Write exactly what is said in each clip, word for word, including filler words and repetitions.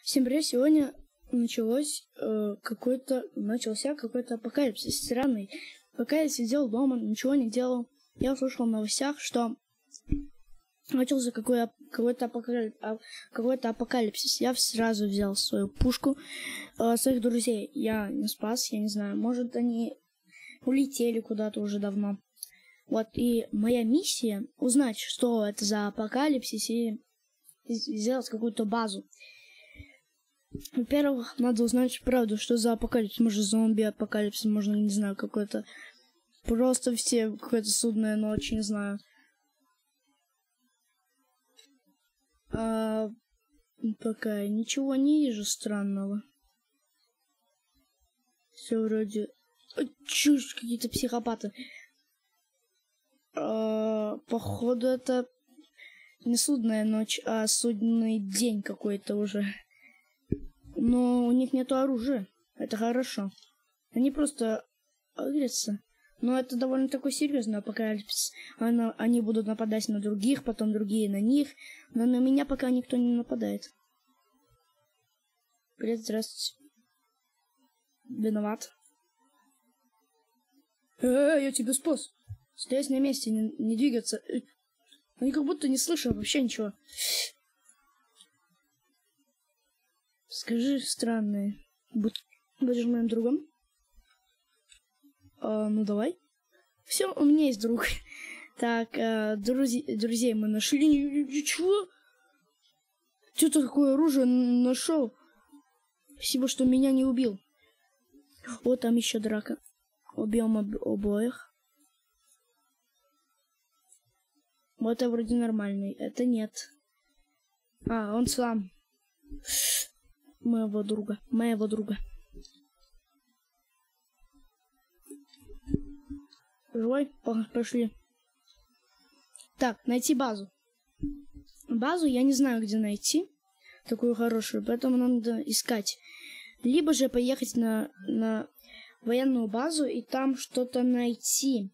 Всем привет! Сегодня началось э, какой-то начался какой-то апокалипсис странный. Пока я сидел дома, ничего не делал, я услышал в новостях, что начался какой- какой-то апокалип, какой-то апокалипсис. Я сразу взял свою пушку, э, своих друзей я не спас, я не знаю, может они улетели куда-то уже давно. Вот, и моя миссия узнать, что это за апокалипсис, и сделать какую-то базу. Во-первых, надо узнать правду, что за апокалипсис. Может, зомби-апокалипсис, можно, не знаю, какой-то... Просто все, какая-то судная ночь, не знаю. А... Пока ничего не вижу странного. Все вроде... Чушь, какие-то психопаты. А... Походу, это не судная ночь, а судный день какой-то уже. Но у них нету оружия. Это хорошо. Они просто агрятся. Но это довольно такой серьезный апокалипсис. Она, они будут нападать на других, потом другие на них. Но на меня пока никто не нападает. Привет, здравствуйте. Виноват. Эй, я тебя спас. Стоять на месте, не, не двигаться. Они как будто не слышат вообще ничего. Скажи, странное, будь, будешь моим другом? А, ну давай. Все, у меня есть друг. Так, а, друзи, друзей мы нашли. Ничего? Ты такое оружие нашел? Спасибо, что меня не убил. Вот там еще драка. Убьем об, обоих. Вот это вроде нормальный. Это нет. А, он сам. Моего друга, моего друга. Живой? Пошли. Так, найти базу. Базу я не знаю, где найти. Такую хорошую, поэтому надо искать. Либо же поехать на, на военную базу и там что-то найти.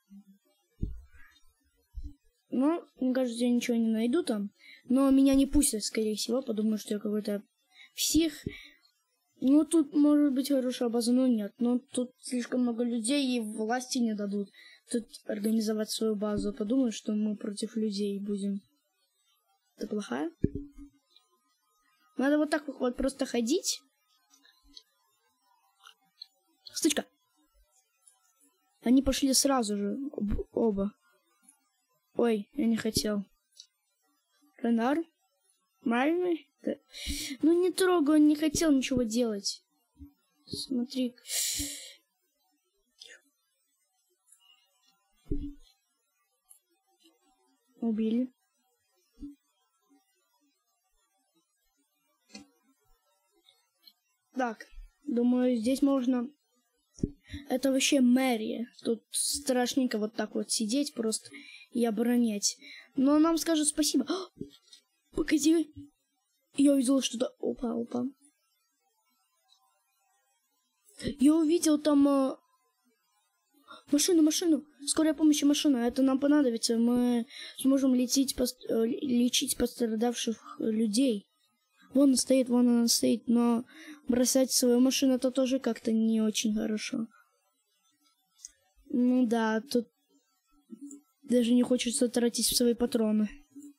Но, мне кажется, я ничего не найду там. Но меня не пустят, скорее всего. Подумаю, что я какой-то псих. Ну, тут может быть хорошая база, но нет. Но тут слишком много людей, и власти не дадут тут организовать свою базу. Подумают, что мы против людей будем. Это плохая? Надо вот так вот просто ходить. Стычка. Они пошли сразу же. Оба. Ой, я не хотел. Ренар? Правильный? Да. Ну не трогай, он не хотел ничего делать. Смотри. Убили. Так, думаю, здесь можно... Это вообще мэрия. Тут страшненько вот так вот сидеть просто и оборонять. Но нам скажут спасибо. О, погоди. Я увидел что-то. Опа, опа. Я увидел там э... машину, машину. Скорая помощь и машина. Это нам понадобится. Мы сможем лететь, пост... лечить пострадавших людей. Вон она стоит, вон она стоит. Но бросать свою машину это тоже как-то не очень хорошо. Ну да, тут даже не хочется тратить свои патроны.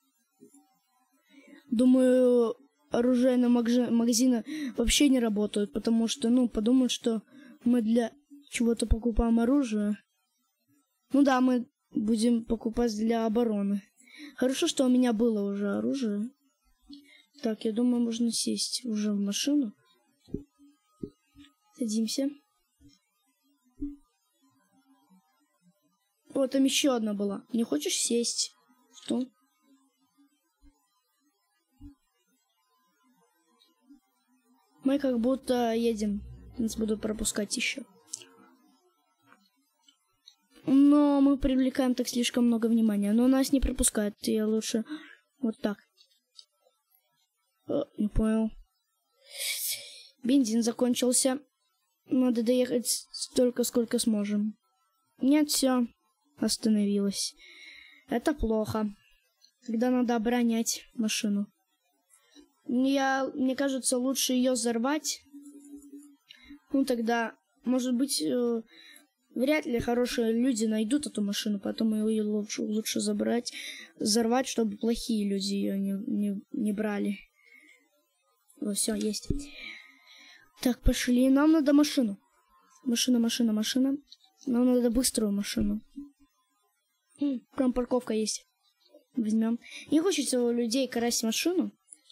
Думаю, оружейные магазины вообще не работают, потому что, ну, подумают, что мы для чего-то покупаем оружие. Ну да, мы будем покупать для обороны. Хорошо, что у меня было уже оружие. Так, я думаю, можно сесть уже в машину. Садимся. Вот там еще одна была. Не хочешь сесть? Что? Мы как будто едем. Нас будут пропускать еще. Но мы привлекаем так слишком много внимания. Но нас не пропускают. Я лучше вот так. О, не понял. Бензин закончился. Надо доехать столько, сколько сможем. Нет, все. Остановилось. Это плохо. Когда надо оборонять машину. Я, мне кажется, лучше ее взорвать. Ну, тогда, может быть, э, вряд ли хорошие люди найдут эту машину, потом ее лучше, лучше забрать, взорвать, чтобы плохие люди ее не, не, не брали. Вот, все, есть. Так, пошли. Нам надо машину. Машина, машина, машина. Нам надо быструю машину. Прям парковка есть. Возьмем. Не хочется у людей красть машину.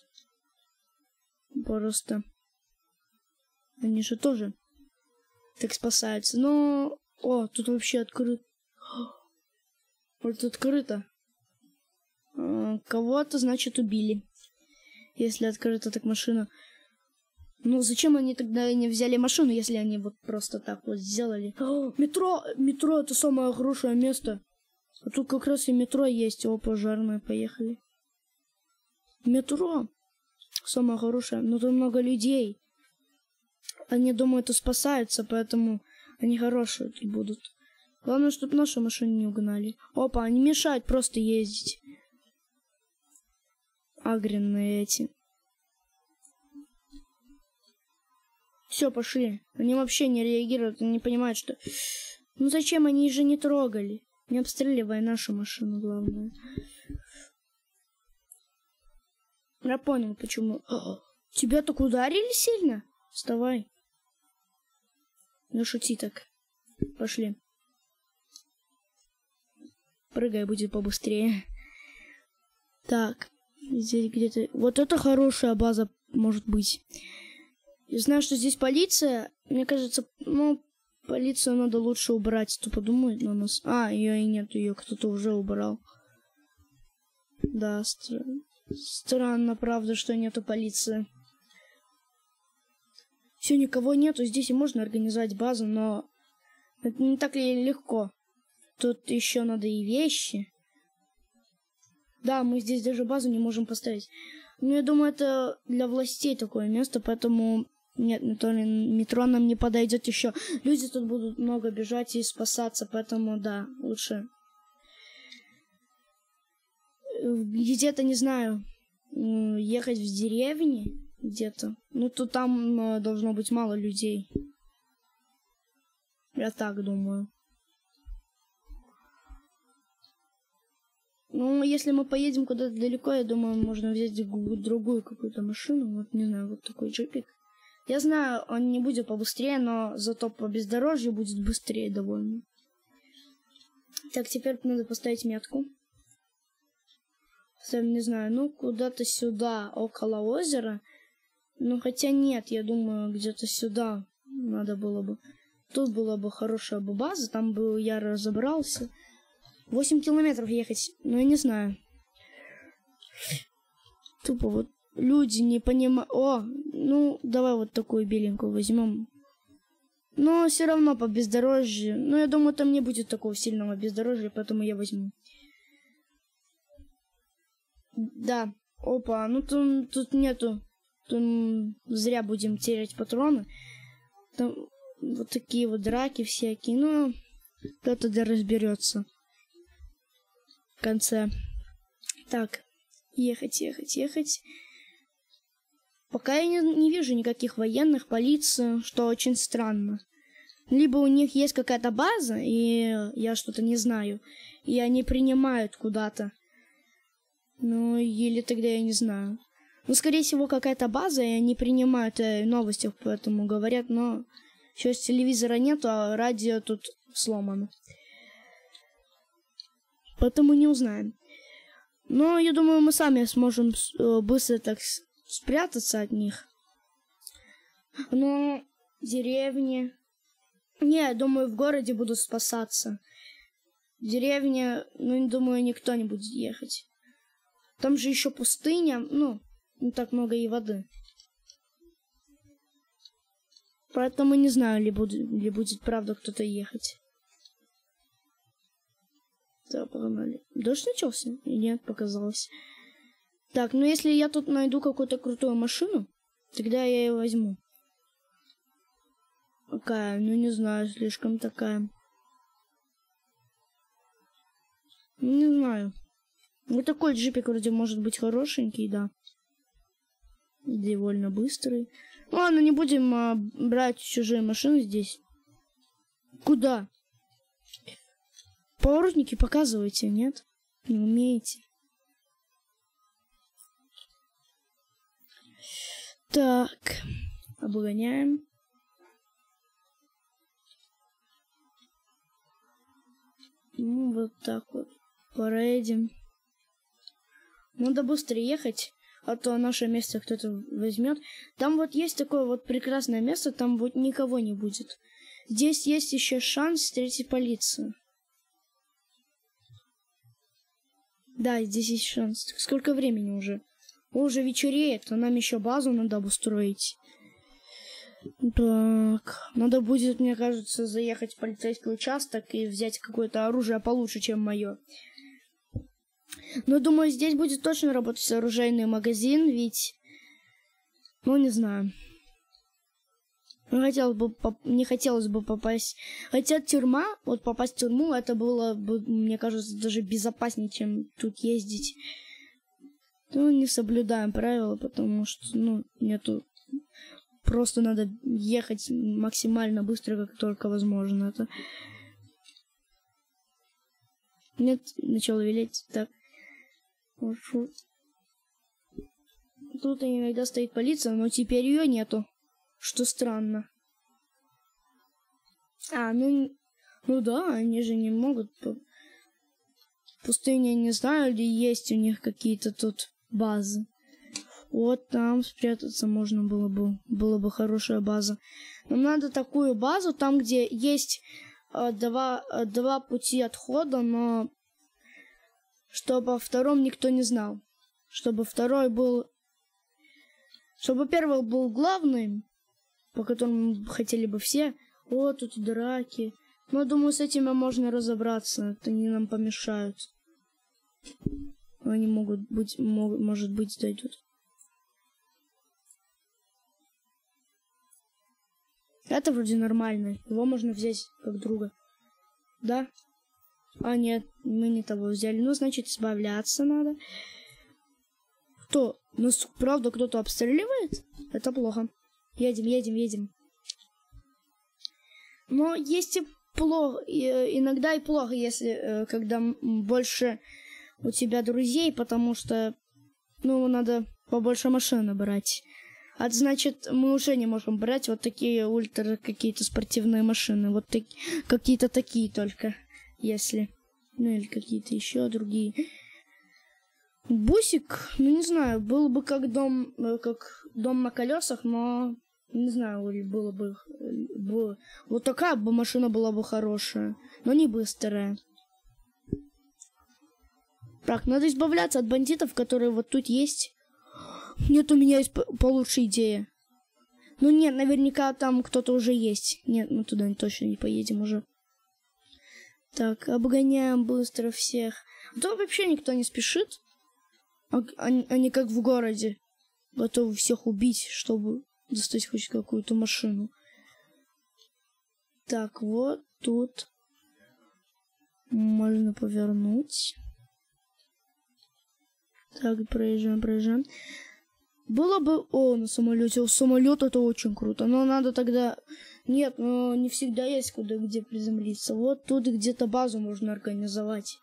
Просто они же тоже так спасаются. Но... О, тут вообще открыто. Вот открыто. А, кого-то, значит, убили. Если открыта так машина. Ну, зачем они тогда не взяли машину, если они вот просто так вот сделали? О, метро! Метро — это самое хорошее место. А тут как раз и метро есть. О, пожарные, поехали. Метро. Самое хорошее. Но тут много людей. Они, думаю, это спасаются, поэтому они хорошие тут будут. Главное, чтобы нашу машину не угнали. Опа, они мешают просто ездить. Агренные эти. Все, пошли. Они вообще не реагируют, они не понимают, что... Ну зачем, они же не трогали. Не обстреливай нашу машину, главное. Я понял, почему. О, тебя так ударили сильно? Вставай. Не шути так. Пошли. Прыгай, будет побыстрее. Так. Здесь где-то... Вот это хорошая база может быть. Я знаю, что здесь полиция. Мне кажется, ну, полицию надо лучше убрать. То подумает на нас. А, ее и нет, ее кто-то уже убрал. Да, стр... странно, правда, что нету полиции. Все, никого нету. Здесь и можно организовать базу, но это не так ли легко. Тут еще надо и вещи. Да, мы здесь даже базу не можем поставить. Но я думаю, это для властей такое место, поэтому нет, метро, метро нам не подойдет еще. Люди тут будут много бежать и спасаться, поэтому да, лучше где-то, не знаю, ехать в деревне где-то. Ну, то там должно быть мало людей. Я так думаю. Ну, если мы поедем куда-то далеко, я думаю, можно взять другую какую-то машину. Вот, не знаю, вот такой джипик. Я знаю, он не будет побыстрее, но зато по бездорожью будет быстрее довольно. Так, теперь надо поставить метку. Ставим, не знаю, ну, куда-то сюда, около озера. Ну, хотя нет, я думаю, где-то сюда надо было бы. Тут была бы хорошая бы база, там бы я разобрался. восемь километров ехать, ну, я не знаю. Тупо вот люди не понимают. О, ну, давай вот такую беленькую возьмем. Но все равно по бездорожью. Ну, я думаю, там не будет такого сильного бездорожья, поэтому я возьму. Да. Опа, ну тут, тут нету. Тут зря будем терять патроны. Там вот такие вот драки всякие. Ну, кто-то да разберется. В конце. Так, ехать, ехать, ехать. Пока я не, не вижу никаких военных, полиции, что очень странно. Либо у них есть какая-то база, и я что-то не знаю, и они принимают куда-то. Ну, или тогда я не знаю. Ну, скорее всего, какая-то база, и они принимают э, новости, поэтому говорят, но сейчас телевизора нету, а радио тут сломано. Поэтому не узнаем. Но я думаю, мы сами сможем э, быстро так спрятаться от них. Но деревни... Не, я думаю, в городе будут спасаться. В деревне, ну, думаю, никто не будет ехать. Там же еще пустыня, ну, не так много и воды. Поэтому не знаю, ли будет, ли будет правда кто-то ехать. Да, погнали. Дождь начался? И нет, показалось. Так, ну если я тут найду какую-то крутую машину, тогда я ее возьму. Какая? Ну не знаю, слишком такая. Не знаю. Вот такой джипик вроде может быть хорошенький, да. довольно быстрый. Ладно, не будем а, брать чужие машины здесь. Куда? Поворотники показывайте, нет? Не умеете. Так, обгоняем. Ну, вот так вот проедем. Надо быстрее ехать, а то наше место кто-то возьмет. Там вот есть такое вот прекрасное место, там вот никого не будет. Здесь есть еще шанс встретить полицию. Да, здесь есть шанс. Сколько времени уже? О, уже вечереет, а нам еще базу надо обустроить. Так, надо будет, мне кажется, заехать в полицейский участок и взять какое-то оружие получше, чем мое. Но думаю, здесь будет точно работать оружейный магазин, ведь, ну не знаю. Не хотелось бы, не хотелось бы попасть. Хотя тюрьма, вот попасть в тюрьму, это было бы, мне кажется, даже безопаснее, чем тут ездить. Ну, не соблюдаем правила, потому что, ну, нету. Просто надо ехать максимально быстро, как только возможно. Это... Нет, начало велеть. Так. Тут иногда стоит полиция, но теперь ее нету. Что странно. А, ну, ну да, они же не могут. В пустыне, не знаю, ли есть у них какие-то тут базы. Вот там спрятаться можно было бы. Была бы хорошая база. Нам надо такую базу, там, где есть э, два, э, два пути отхода, но чтобы о втором никто не знал. Чтобы второй был... Чтобы первый был главным, по которому хотели бы все. О, тут драки. Но думаю, с этим можно разобраться. Это не нам помешают. Они могут быть, могут, может быть, дойдут. Это вроде нормально. Его можно взять как друга. Да? А, нет, мы не того взяли. Ну, значит, избавляться надо. Кто? Нас, правда, кто-то обстреливает? Это плохо. Едем, едем, едем. Но есть и плохо, иногда и плохо, если когда больше у тебя друзей, потому что, ну, надо побольше машин брать. А значит, мы уже не можем брать вот такие ультра какие-то спортивные машины. Вот так, какие-то такие только, если. Ну, или какие-то еще другие. Бусик, ну, не знаю, был бы как дом, как дом на колесах, но... Не знаю, было бы, бы... Вот такая бы машина была бы хорошая, но не быстрая. Так, надо избавляться от бандитов, которые вот тут есть. Нет, у меня есть получше идея. Ну нет, наверняка там кто-то уже есть. Нет, мы туда точно не поедем уже. Так, обгоняем быстро всех. А то вообще никто не спешит. Они, они как в городе. Готовы всех убить, чтобы... достать хоть какую-то машину. Так, вот тут можно повернуть. Так, проезжаем, проезжаем. Было бы... О, на самолете. О, самолет это очень круто. Но надо тогда... Нет, но не всегда есть куда где приземлиться. Вот тут где-то базу можно организовать.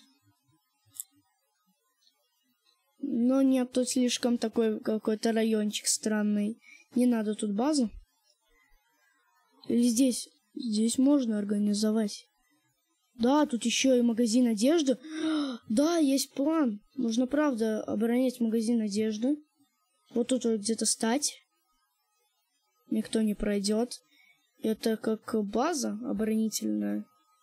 Но нет, тут слишком такой какой-то райончик странный. Не надо тут базу. Или здесь? Здесь можно организовать. Да, тут еще и магазин одежды. Да, есть план. Нужно, правда, оборонять магазин одежды. Вот тут вот где-то стать. Никто не пройдет. Это как база оборонительная.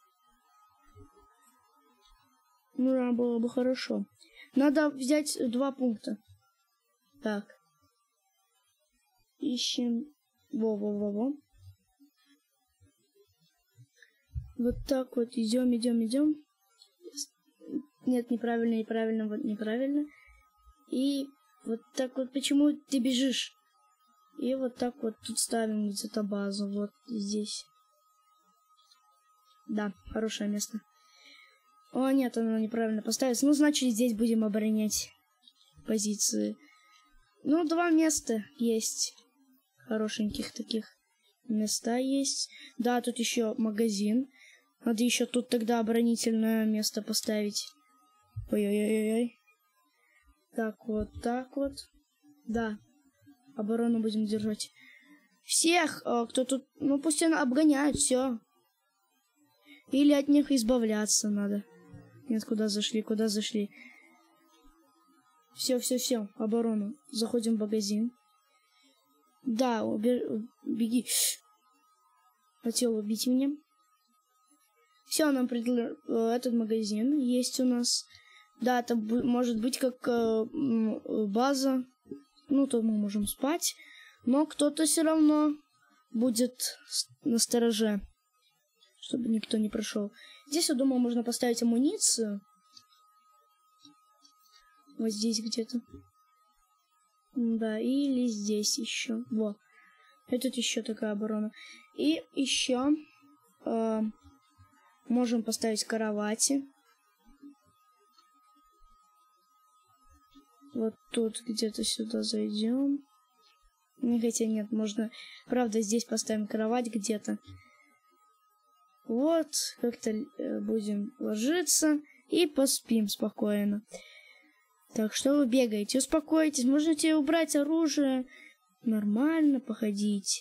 Ну да, было бы хорошо. Надо взять два пункта. Так. Ищем. Во-во-во-во. Вот так вот идем, идем, идем. Нет, неправильно, неправильно, вот неправильно. И вот так вот, почему ты бежишь? И вот так вот тут ставим где-то базу, вот здесь. Да, хорошее место. О, нет, оно неправильно поставится. Ну, значит, здесь будем оборонять позиции. Ну, два места есть. Хорошеньких таких места есть. Да, тут еще магазин. Надо еще тут тогда оборонительное место поставить. Ой-ой-ой-ой. Так вот, так вот. Да. Оборону будем держать. Всех, кто тут... Ну, пусть они обгоняют, все. Или от них избавляться надо. Нет, куда зашли, куда зашли. Все, все, все, оборону. Заходим в магазин. Да, убер... беги. Хотел убить меня. Все, нам предложили... Этот магазин есть у нас. Да, это может быть как э, база. Ну, то мы можем спать. Но кто-то все равно будет настороже, чтобы никто не прошел. Здесь, я думаю, можно поставить амуницию. Вот здесь где-то. Да, или здесь еще. Во. И тут еще такая оборона. И еще э, можем поставить кровати. Вот тут где-то сюда зайдем. Не, хотя нет, можно... Правда, здесь поставим кровать где-то. Вот, как-то э, будем ложиться и поспим спокойно. Так, что вы бегаете? Успокойтесь, можете убрать оружие. Нормально походить.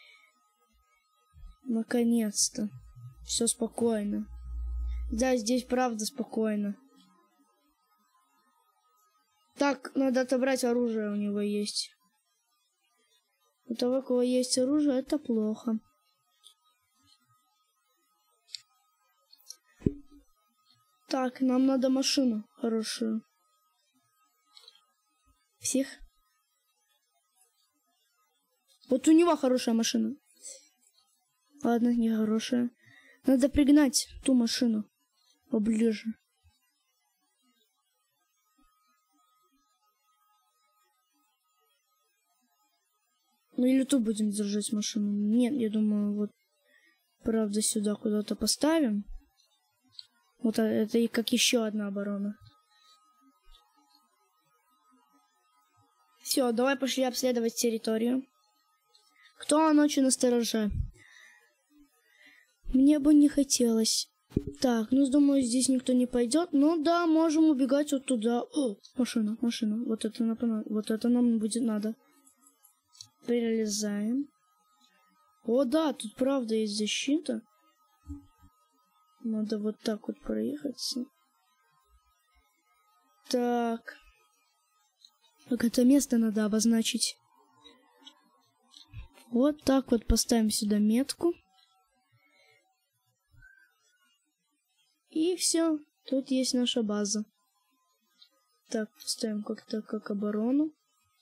Наконец-то. Все спокойно. Да, здесь правда спокойно. Так, надо отобрать оружие, у него есть. У того, у кого есть оружие, это плохо. Так, нам надо машину хорошую. Всех? Вот у него хорошая машина. Ладно, не хорошая. Надо пригнать ту машину поближе. Ну или тут будем держать машину. Нет, я думаю, вот правда сюда куда-то поставим. Вот это и как еще одна оборона. Все, давай пошли обследовать территорию. Кто ночью настороже? Мне бы не хотелось. Так, ну, думаю, здесь никто не пойдет. Ну да, можем убегать вот туда. О, машина, машина. Вот это, нам, вот это нам будет надо. Перелезаем. О, да, тут правда есть защита. Надо вот так вот проехаться. Так. Так, это место надо обозначить. Вот так вот поставим сюда метку. И все. Тут есть наша база. Так, поставим как-то как оборону.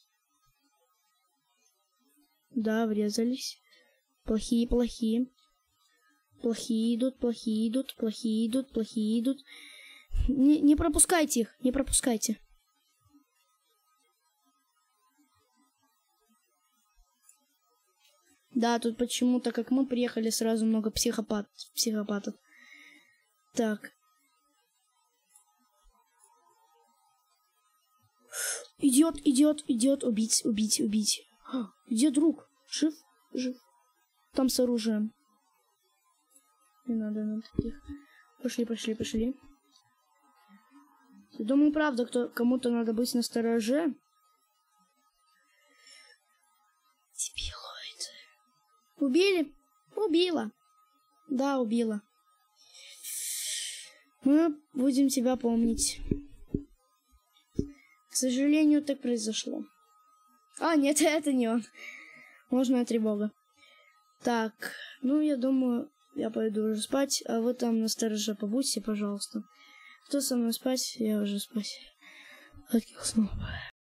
Да, врезались. Плохие, плохие. Плохие идут, плохие идут, плохие идут, плохие идут. Не, не пропускайте их, не пропускайте. Да, тут почему-то, как мы приехали, сразу много психопат, психопатов. Так. Идет, идет, идет. Убить, убить, убить. А, где друг? Жив? Жив. Там с оружием. Не надо на таких. Пошли, пошли, пошли. Я думаю, правда, кто, кому-то надо быть настороже. Дебилоид. Убили? Убила. Да, убила. Мы будем тебя помнить. К сожалению, так произошло. А, нет, это не он. Ложная тревога. Так, ну, я думаю, я пойду уже спать, а вы там на стороже побудьте, пожалуйста. Кто со мной спать, я уже спать. Хотел снова.